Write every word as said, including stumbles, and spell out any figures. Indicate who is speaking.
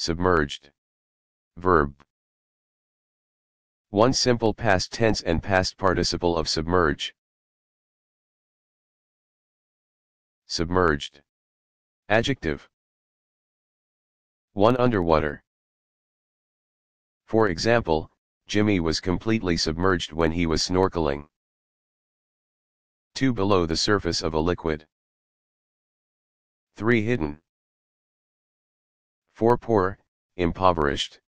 Speaker 1: submerged. Verb. one Simple past tense and past participle of submerge. Submerged. Adjective. one Underwater. For example, Jimmy was completely submerged when he was snorkeling. two Below the surface of a liquid. three Hidden. four Poor, impoverished.